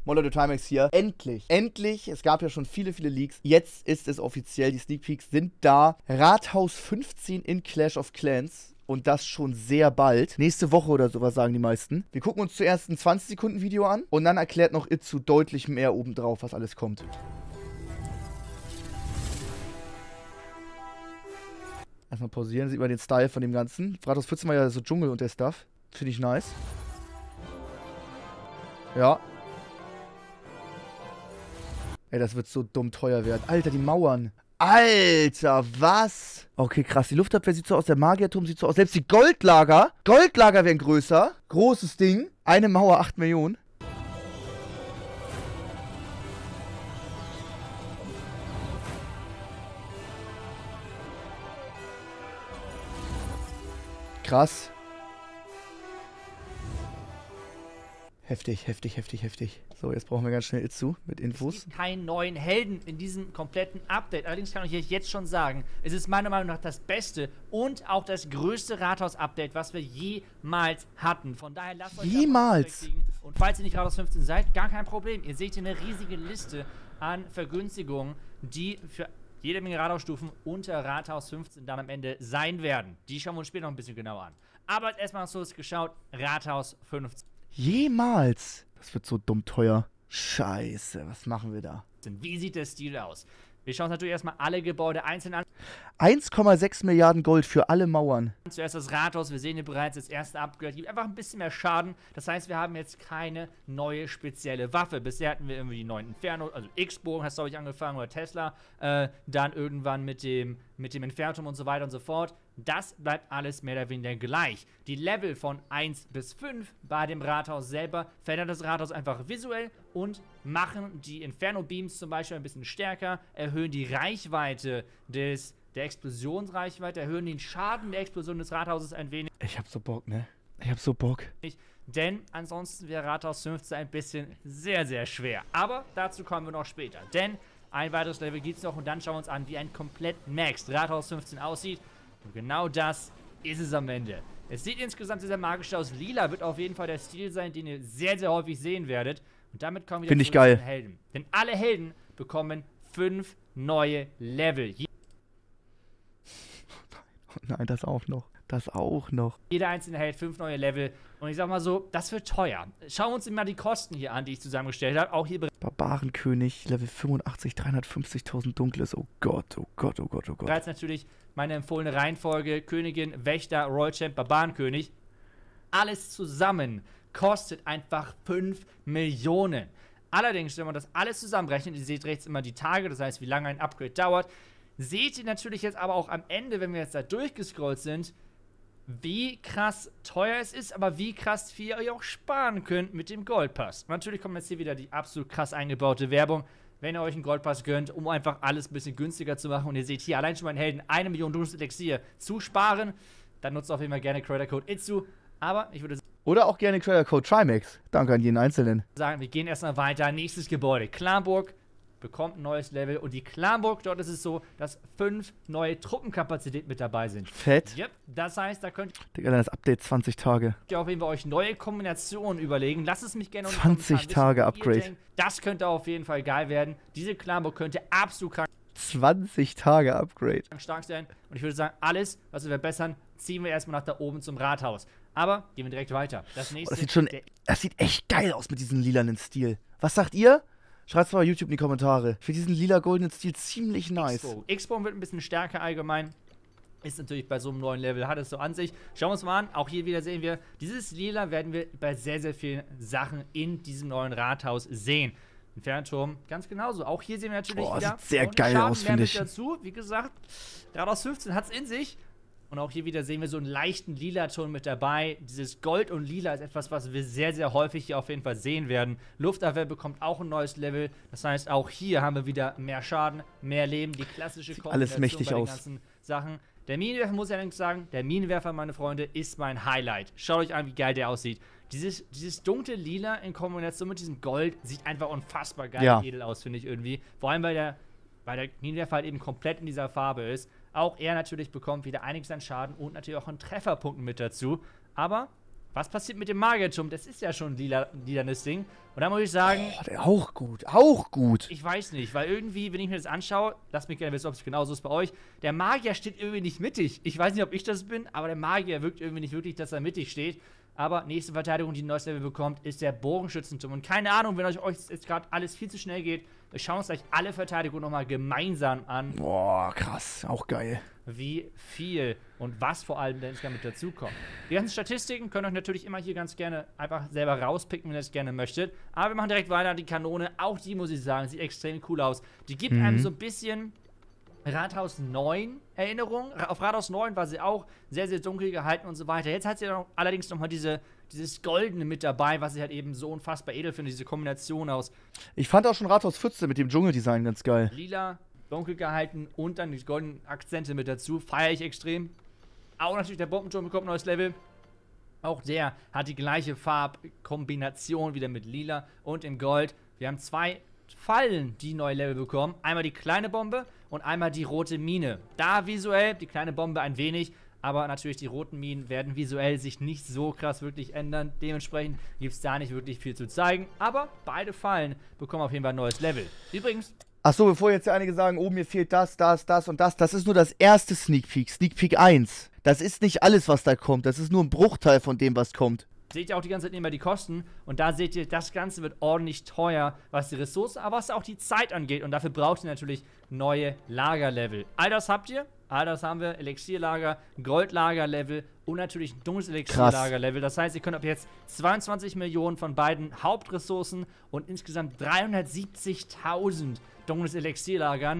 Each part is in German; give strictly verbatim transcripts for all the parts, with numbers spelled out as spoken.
Moin Leute, Trimax hier. Endlich, endlich, es gab ja schon viele, viele Leaks. Jetzt ist es offiziell, die Sneak Peeks sind da. Rathaus fünfzehn in Clash of Clans. Und das schon sehr bald. Nächste Woche oder sowas sagen die meisten. Wir gucken uns zuerst ein zwanzig Sekunden Video an. Und dann erklärt noch Itzu deutlich mehr obendrauf, was alles kommt. Erstmal pausieren, sieht man den Style von dem Ganzen. Rathaus vierzehn war ja so Dschungel und der Stuff. Finde ich nice. Ja. Ey, das wird so dumm teuer werden. Alter, die Mauern. Alter, was? Okay, krass. Die Luftabwehr sieht so aus. Der Magierturm sieht so aus. Selbst die Goldlager. Goldlager werden größer. Großes Ding. Eine Mauer, acht Millionen. Krass. Heftig, heftig, heftig, heftig. So, jetzt brauchen wir ganz schnell Itzu mit Infos. Es gibt keinen neuen Helden in diesem kompletten Update. Allerdings kann ich euch jetzt schon sagen, es ist meiner Meinung nach das beste und auch das größte Rathaus-Update, was wir jemals hatten. Von daher lasst euch jemals. Und falls ihr nicht Rathaus fünfzehn seid, gar kein Problem. Ihr seht hier eine riesige Liste an Vergünstigungen, die für jede Menge Rathausstufen unter Rathaus fünfzehn dann am Ende sein werden. Die schauen wir uns später noch ein bisschen genauer an. Aber erstmal so ist geschaut, Rathaus fünfzehn. Jemals? Das wird so dumm teuer. Scheiße, was machen wir da? Wie sieht der Stil aus? Wir schauen uns natürlich erstmal alle Gebäude einzeln an. eins Komma sechs Milliarden Gold für alle Mauern. Zuerst das Rathaus, wir sehen hier bereits das erste Upgrade, gibt einfach ein bisschen mehr Schaden. Das heißt, wir haben jetzt keine neue spezielle Waffe. Bisher hatten wir irgendwie die neuen Inferno, also X-Bogen hast du, glaube ich, angefangen, oder Tesla. Äh, dann irgendwann mit dem, mit dem Infertum und so weiter und so fort. Das bleibt alles mehr oder weniger gleich. Die Level von eins bis fünf bei dem Rathaus selber verändern das Rathaus einfach visuell und machen die Inferno-Beams zum Beispiel ein bisschen stärker, erhöhen die Reichweite des, der Explosionsreichweite, erhöhen den Schaden der Explosion des Rathauses ein wenig. Ich hab so Bock, ne? Ich hab so Bock. Denn ansonsten wäre Rathaus fünfzehn ein bisschen sehr, sehr schwer. Aber dazu kommen wir noch später. Denn ein weiteres Level gibt es noch und dann schauen wir uns an, wie ein komplett maxed Rathaus fünfzehn aussieht. Und genau das ist es am Ende. Es sieht insgesamt sehr, sehr magisch aus. Lila wird auf jeden Fall der Stil sein, den ihr sehr, sehr häufig sehen werdet. Und damit kommen wir Finde ich geil. zu den Helden. Denn alle Helden bekommen fünf neue Level. Oh nein, das auch noch. Das auch noch. Jeder einzelne Held fünf neue Level. Und ich sag mal so, das wird teuer. Schauen wir uns mal die Kosten hier an, die ich zusammengestellt habe. Auch hier Barbarenkönig, Level fünfundachtzig, dreihundertfünfzigtausend Dunkles. Oh Gott, oh Gott, oh Gott, oh Gott. bereits natürlich meine empfohlene Reihenfolge: Königin, Wächter, Royal Champ, Barbarenkönig. Alles zusammen kostet einfach fünf Millionen. Allerdings, wenn man das alles zusammenrechnet, ihr seht rechts immer die Tage, das heißt, wie lange ein Upgrade dauert, seht ihr natürlich jetzt aber auch am Ende, wenn wir jetzt da durchgescrollt sind, wie krass teuer es ist, aber wie krass viel ihr auch sparen könnt mit dem Goldpass. Natürlich kommt jetzt hier wieder die absolut krass eingebaute Werbung, wenn ihr euch einen Goldpass gönnt, um einfach alles ein bisschen günstiger zu machen. Und ihr seht hier allein schon meinen Helden eine Million Dunkelelixier zu sparen. Dann nutzt auf jeden Fall gerne Creator Code Itzu. Aber ich würde Oder auch gerne Creator Code Trimax. Danke an jeden Einzelnen. sagen, wir gehen erstmal weiter. Nächstes Gebäude. Clanburg bekommt ein neues Level. Und die Clanburg, dort ist es so, dass fünf neue Truppenkapazitäten mit dabei sind. Fett. Yep. Das heißt, da könnt Digga, dann das Update zwanzig Tage. ihr auf jeden Fall euch neue Kombinationen überlegen. Lasst es mich gerne unten zwanzig Tage Upgrade. Das könnte auf jeden Fall geil werden. Diese Clanburg könnte absolut krank zwanzig Tage Upgrade. stark sein. Und ich würde sagen, alles, was wir verbessern, ziehen wir erstmal nach da oben zum Rathaus. Aber gehen wir direkt weiter. Das Oh, nächste. das sieht schon, das sieht echt geil aus mit diesem lilanen Stil. Was sagt ihr? Schreibt es mal bei YouTube in die Kommentare. Ich finde diesen lila-goldenen Stil ziemlich nice. X-Bogen. X-Bogen wird ein bisschen stärker allgemein. Ist natürlich bei so einem neuen Level, hat es so an sich. Schauen wir uns mal an. Auch hier wieder sehen wir, dieses Lila werden wir bei sehr, sehr vielen Sachen in diesem neuen Rathaus sehen. Ein Fernturm, ganz genauso. Auch hier sehen wir natürlich oh, wieder. Sieht sehr und geil Schaden aus, mehr finde mit ich. dazu. Wie gesagt, Rathaus fünfzehn hat es in sich. Und auch hier wieder sehen wir so einen leichten Lila-Ton mit dabei. Dieses Gold und Lila ist etwas, was wir sehr, sehr häufig hier auf jeden Fall sehen werden. Luftabwehr bekommt auch ein neues Level. Das heißt, auch hier haben wir wieder mehr Schaden, mehr Leben. Die klassische Sieht Kombination alles mächtig bei den aus. ganzen Sachen. Der Minenwerfer, muss ich allerdings sagen, der Minenwerfer, meine Freunde, ist mein Highlight. Schaut euch an, wie geil der aussieht. Dieses, dieses dunkle Lila in Kombination mit diesem Gold sieht einfach unfassbar geil Ja. und edel aus, finde ich irgendwie. Vor allem, weil der, weil der Minenwerfer halt eben komplett in dieser Farbe ist. Auch er natürlich bekommt wieder einiges an Schaden und natürlich auch an Trefferpunkten mit dazu. Aber Was passiert mit dem Magierturm? Das ist ja schon ein lila, lilanes Ding. Und da muss ich sagen... Oh, der auch gut, auch gut. Ich weiß nicht, weil irgendwie, wenn ich mir das anschaue, lasst mich gerne wissen, ob es genauso ist bei euch, der Magier steht irgendwie nicht mittig. Ich weiß nicht, ob ich das bin, aber der Magier wirkt irgendwie nicht wirklich, dass er mittig steht. Aber nächste Verteidigung, die ein neues Level bekommt, ist der Bogenschützenturm. Und keine Ahnung, wenn euch jetzt gerade alles viel zu schnell geht, wir schauen uns gleich alle Verteidigungen nochmal gemeinsam an. Boah, krass, auch geil. Wie viel und was vor allem denn damit dazukommt. Die ganzen Statistiken könnt ihr euch natürlich immer hier ganz gerne einfach selber rauspicken, wenn ihr es gerne möchtet. Aber wir machen direkt weiter. Die Kanone, auch die muss ich sagen, sieht extrem cool aus. Die gibt mhm. einem so ein bisschen Rathaus neun Erinnerung. Auf Rathaus neun war sie auch sehr, sehr dunkel gehalten und so weiter. Jetzt hat sie noch, allerdings nochmal diese, dieses Goldene mit dabei, was ich halt eben so unfassbar edel finde, diese Kombination aus. Ich fand auch schon Rathaus vierzehn mit dem Dschungeldesign ganz geil. Lila, dunkel gehalten und dann die goldenen Akzente mit dazu. Feiere ich extrem. Auch natürlich der Bombenturm bekommt ein neues Level. Auch der hat die gleiche Farbkombination wieder mit Lila und im Gold. Wir haben zwei Fallen, die neue Level bekommen. Einmal die kleine Bombe und einmal die rote Mine. Da visuell die kleine Bombe ein wenig, aber natürlich die roten Minen werden visuell sich nicht so krass wirklich ändern. Dementsprechend gibt es da nicht wirklich viel zu zeigen. Aber beide Fallen bekommen auf jeden Fall ein neues Level. Übrigens... Achso, bevor jetzt einige sagen, oh, mir fehlt das, das, das und das. Das ist nur das erste Sneak Peek, Sneak Peek eins. Das ist nicht alles, was da kommt. Das ist nur ein Bruchteil von dem, was kommt. Seht ihr auch die ganze Zeit immer die Kosten. Und da seht ihr, das Ganze wird ordentlich teuer, was die Ressourcen, aber was auch die Zeit angeht. Und dafür braucht ihr natürlich neue Lagerlevel. All das habt ihr. All das haben wir. Elixierlager, Goldlagerlevel und natürlich ein dunkles Elixierlagerlevel. Das heißt, ihr könnt ab jetzt zweiundzwanzig Millionen von beiden Hauptressourcen und insgesamt dreihundertsiebzigtausend dunkles Elixier lagern.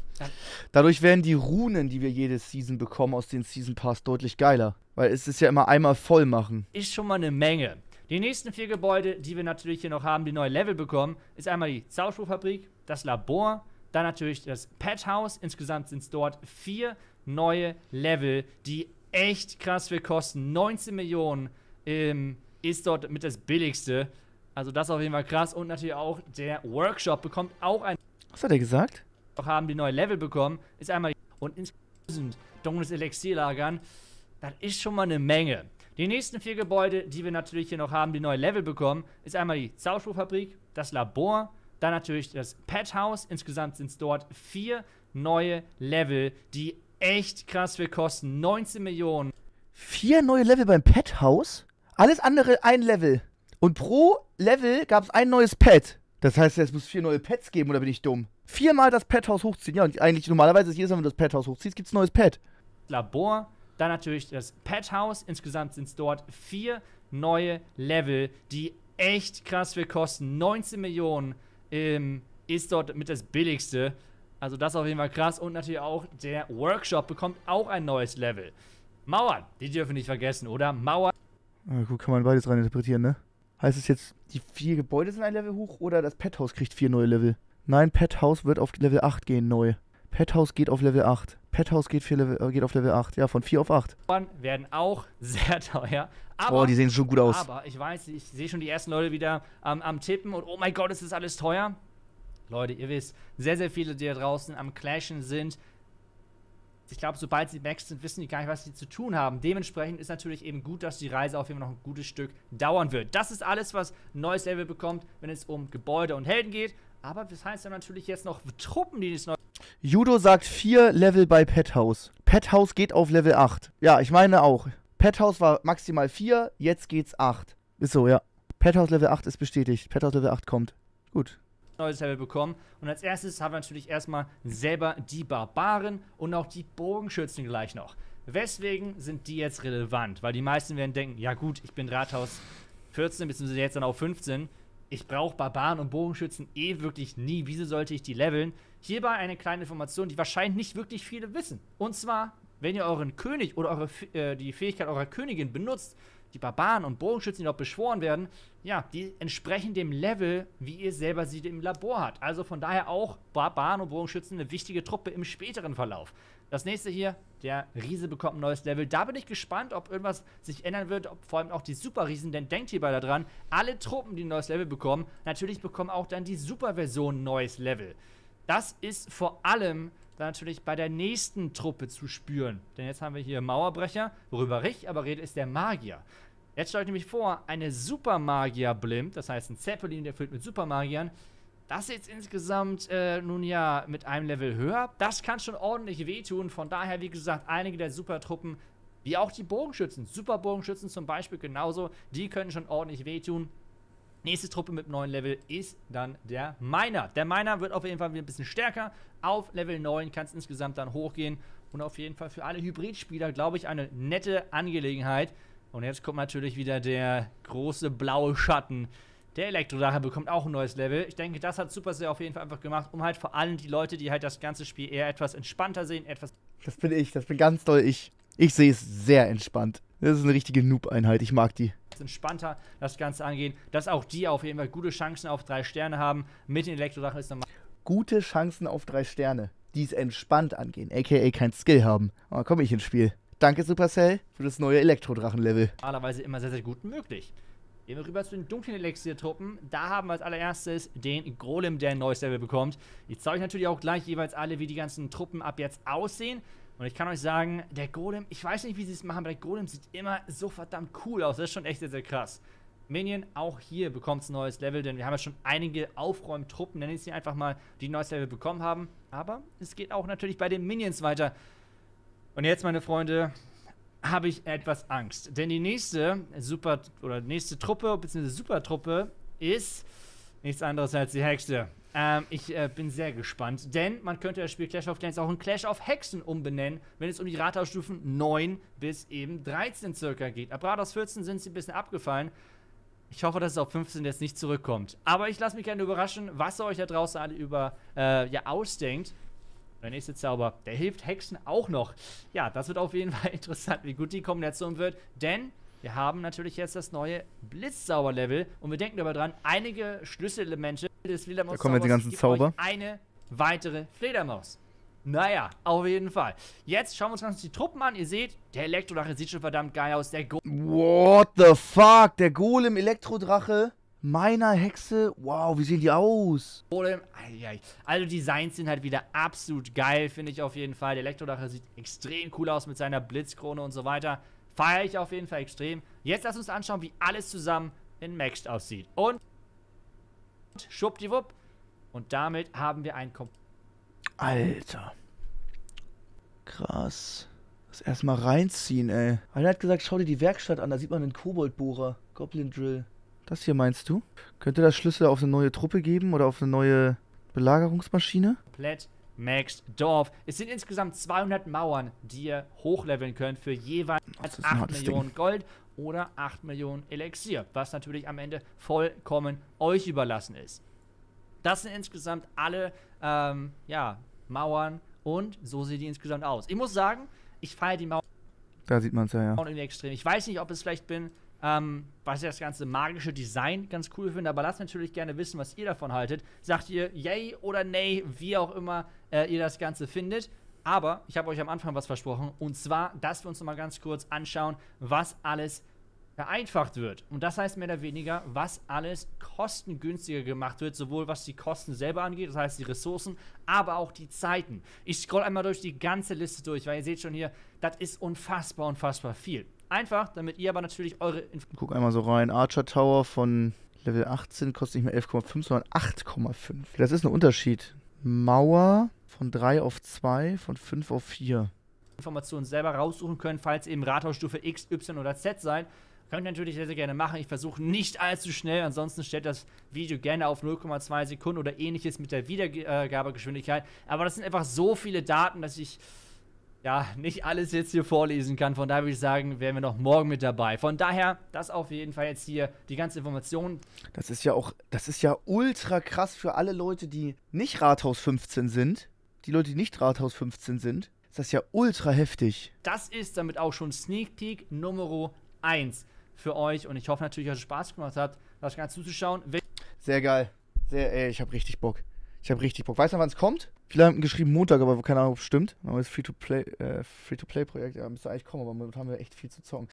Dadurch werden die Runen, die wir jede Season bekommen aus den Season Pass, deutlich geiler. Weil es ist ja immer einmal voll machen. Ist schon mal eine Menge. Die nächsten vier Gebäude, die wir natürlich hier noch haben, die neue Level bekommen, ist einmal die Zauberspruchfabrik, das Labor, dann natürlich das Pet House. Insgesamt sind es dort vier neue Level, die echt krass viel kosten. neunzehn Millionen ähm, ist dort mit das billigste. Also das ist auf jeden Fall krass. Und natürlich auch der Workshop bekommt auch ein... Was hat er gesagt? Haben die neue Level bekommen, ist einmal und insgesamt dunkles Elixier lagern. Das ist schon mal eine Menge. Die nächsten vier Gebäude, die wir natürlich hier noch haben, die neue Level bekommen, ist einmal die Zauberspruchfabrik, das Labor, dann natürlich das Pet House. Insgesamt sind es dort vier neue Level, die echt krass viel kosten. neunzehn Millionen. Vier neue Level beim Pet House? Alles andere ein Level. Und pro Level gab es ein neues Pet. Das heißt, es muss vier neue Pets geben, oder bin ich dumm? Viermal das Pet-Haus hochziehen. Ja, und eigentlich normalerweise ist jedes Mal, wenn du das Pet-Haus hochziehst, gibt es ein neues Pet. Labor, dann natürlich das Pet House. Insgesamt sind es dort vier neue Level, die echt krass viel kosten. neunzehn Millionen ähm, ist dort mit das billigste. Also das auf jeden Fall krass. Und natürlich auch der Workshop bekommt auch ein neues Level. Mauern, die dürfen wir nicht vergessen, oder? Mauern. Ja, gut, kann man beides rein interpretieren, ne? Heißt es jetzt, die vier Gebäude sind ein Level hoch oder das Pet House kriegt vier neue Level? Nein, Pet House wird auf Level acht gehen, neu. Pet House geht auf Level acht. Pet House geht, Level, äh, geht auf Level acht. Ja, von vier auf acht. Werden auch sehr teuer. Aber, oh, die sehen schon gut aus. Aber ich weiß, ich sehe schon die ersten Leute wieder ähm, am Tippen und oh mein Gott, ist das alles teuer. Leute, ihr wisst, sehr, sehr viele, die da draußen am Clashen sind. Ich glaube, sobald sie maxed sind, wissen die gar nicht, was sie zu tun haben. Dementsprechend ist natürlich eben gut, dass die Reise auf jeden Fall noch ein gutes Stück dauern wird. Das ist alles, was ein neues Level bekommt, wenn es um Gebäude und Helden geht. Aber das heißt dann natürlich jetzt noch Truppen, die das neu... Judo sagt vier Level bei Pet House. Pet House geht auf Level acht. Ja, ich meine auch. Pet House war maximal vier, jetzt geht's acht. Ist so, ja. Pet House Level acht ist bestätigt. Pet House Level acht kommt. Gut. Neues Level bekommen. Und als erstes haben wir natürlich erstmal selber die Barbaren und auch die Bogenschützen gleich noch. Weswegen sind die jetzt relevant? Weil die meisten werden denken, ja gut, ich bin Rathaus vierzehn, beziehungsweise jetzt dann auch fünfzehn. Ich brauche Barbaren und Bogenschützen eh wirklich nie. Wieso sollte ich die leveln? Hierbei eine kleine Information, die wahrscheinlich nicht wirklich viele wissen. Und zwar, wenn ihr euren König oder eure, äh, die Fähigkeit eurer Königin benutzt, die Barbaren und Bogenschützen, die noch beschworen werden, ja, die entsprechen dem Level, wie ihr selber sie im Labor habt. Also von daher auch Barbaren und Bogenschützen eine wichtige Truppe im späteren Verlauf. Das nächste hier, der Riese bekommt ein neues Level. Da bin ich gespannt, ob irgendwas sich ändern wird, ob vor allem auch die Superriesen, denn denkt hierbei daran, alle Truppen, die ein neues Level bekommen, natürlich bekommen auch dann die Superversion ein neues Level. Das ist vor allem dann natürlich bei der nächsten Truppe zu spüren. Denn jetzt haben wir hier Mauerbrecher, worüber ich aber rede, ist der Magier. Jetzt stelle ich nämlich vor, eine Supermagier-Blimp, das heißt ein Zeppelin, der füllt mit Supermagiern. Das ist jetzt insgesamt äh, nun ja mit einem Level höher. Das kann schon ordentlich wehtun. Von daher, wie gesagt, einige der Supertruppen, wie auch die Bogenschützen, Superbogenschützen zum Beispiel genauso, die können schon ordentlich wehtun. Nächste Truppe mit neun Level ist dann der Miner. Der Miner wird auf jeden Fall wieder ein bisschen stärker. Auf Level neun kann es insgesamt dann hochgehen. Und auf jeden Fall für alle Hybridspieler, glaube ich, eine nette Angelegenheit. Und jetzt kommt natürlich wieder der große blaue Schatten. Der Elektrodrache bekommt auch ein neues Level. Ich denke, das hat Supercell auf jeden Fall einfach gemacht, um halt vor allem die Leute, die halt das ganze Spiel eher etwas entspannter sehen, etwas... Das bin ich, das bin ganz doll ich. Ich sehe es sehr entspannt. Das ist eine richtige Noob-Einheit, ich mag die. entspannter das Ganze angehen, dass auch die auf jeden Fall gute Chancen auf drei Sterne haben. Mit den Elektrodrachen ist normal. Gute Chancen auf drei Sterne, die es entspannt angehen, aka kein Skill haben. Aber komme ich ins Spiel. Danke Supercell für das neue Elektrodrachen-Level. Normalerweise immer sehr, sehr gut möglich. Gehen wir rüber zu den dunklen Elixier-Truppen. Da haben wir als allererstes den Golem, der ein neues Level bekommt. Ich zeige euch natürlich auch gleich jeweils alle, wie die ganzen Truppen ab jetzt aussehen. Und ich kann euch sagen, der Golem, ich weiß nicht, wie sie es machen, aber der Golem sieht immer so verdammt cool aus. Das ist schon echt sehr, sehr krass. Minion, auch hier bekommt es ein neues Level, denn wir haben ja schon einige Aufräumtruppen, nenne ich sie einfach mal, die ein neues Level bekommen haben. Aber es geht auch natürlich bei den Minions weiter. Und jetzt, meine Freunde, habe ich etwas Angst. Denn die nächste Super- oder nächste Truppe, bzw. Supertruppe, ist nichts anderes als die Hexe. Ähm, ich äh, bin sehr gespannt, denn man könnte das Spiel Clash of Clans auch in Clash of Hexen umbenennen, wenn es um die Rathausstufen neun bis eben dreizehn circa geht. Ab Rathaus vierzehn sind sie ein bisschen abgefallen. Ich hoffe, dass es auf fünfzehn jetzt nicht zurückkommt. Aber ich lasse mich gerne überraschen, was ihr euch da draußen alle über äh, ja, ausdenkt. Der nächste Zauber, der hilft Hexen auch noch. Ja, das wird auf jeden Fall interessant, wie gut die Kombination wird, denn wir haben natürlich jetzt das neue Blitzzauber-Level und wir denken dabei dran, einige Schlüsselelemente des Fledermaus-Zaubers. Da kommen jetzt die ganzen Zauber. Eine weitere Fledermaus. Naja, auf jeden Fall. Jetzt schauen wir uns ganz die Truppen an. Ihr seht, der Elektrodrache sieht schon verdammt geil aus. Der Go What the fuck? Der Golem, Elektrodrache, Miner, Hexe. Wow, wie sehen die aus? Golem, ai, also Designs sind halt wieder absolut geil, finde ich auf jeden Fall. Der Elektrodrache sieht extrem cool aus mit seiner Blitzkrone und so weiter. Feiere ich auf jeden Fall extrem. Jetzt lasst uns anschauen, wie alles zusammen in Maxed aussieht. Und schwuppdiwupp. Und damit haben wir ein Kom Alter. Krass. Das erstmal reinziehen, ey. Einer hat gesagt, schau dir die Werkstatt an, da sieht man einen Koboldbohrer. Goblin Drill. Das hier meinst du? Könnte das Schlüssel auf eine neue Truppe geben oder auf eine neue Belagerungsmaschine? komplett Maxed Dorf. Es sind insgesamt zweihundert Mauern, die ihr hochleveln könnt für jeweils acht Millionen Gold oder acht Millionen Elixier, was natürlich am Ende vollkommen euch überlassen ist. Das sind insgesamt alle ähm, ja, Mauern und so sehen die insgesamt aus. Ich muss sagen, ich feiere die Mauern Da sieht man es ja, ja. irgendwie extrem. Ich weiß nicht, ob es vielleicht bin, ähm, was ich das ganze magische Design ganz cool finde, aber lasst natürlich gerne wissen, was ihr davon haltet. Sagt ihr yay oder nay, wie auch immer äh, ihr das Ganze findet. Aber ich habe euch am Anfang was versprochen, und zwar, dass wir uns nochmal ganz kurz anschauen, was alles vereinfacht wird. Und das heißt mehr oder weniger, was alles kostengünstiger gemacht wird, sowohl was die Kosten selber angeht, das heißt die Ressourcen, aber auch die Zeiten. Ich scroll einmal durch die ganze Liste durch, weil ihr seht schon hier, das ist unfassbar, unfassbar viel. Einfach, damit ihr aber natürlich eure... Inf Guck einmal so rein. Archer Tower von Level achtzehn kostet nicht mehr elf Komma fünf, sondern acht Komma fünf. Das ist ein Unterschied. Mauer von drei auf zwei, von fünf auf vier. Informationen selber raussuchen können, falls ihr eben Rathausstufe X, Y oder Z seid. Könnt ihr natürlich sehr, sehr gerne machen. Ich versuche nicht allzu schnell, ansonsten stellt das Video gerne auf null Komma zwei Sekunden oder ähnliches mit der Wiedergabegeschwindigkeit. Aber das sind einfach so viele Daten, dass ich ja nicht alles jetzt hier vorlesen kann. Von daher würde ich sagen, wären wir noch morgen mit dabei. Von daher, das auf jeden Fall jetzt hier die ganze Information. Das ist ja auch, das ist ja ultra krass für alle Leute, die nicht Rathaus fünfzehn sind. Die Leute, die nicht Rathaus fünfzehn sind. Ist das ja ultra heftig. Das ist damit auch schon Sneak Peek Nummer eins für euch. Und ich hoffe natürlich, dass es Spaß gemacht hat, das Ganze zuzuschauen. Sehr geil. Sehr, ey, ich hab richtig Bock. Ich hab richtig Bock. Weißt du, wann es kommt? Viele haben geschrieben Montag, aber keine Ahnung, ob es stimmt. Aber das Free-to-Play, äh, Free-to-Play-Projekt, ja, müsste eigentlich kommen, aber momentan haben wir echt viel zu zocken.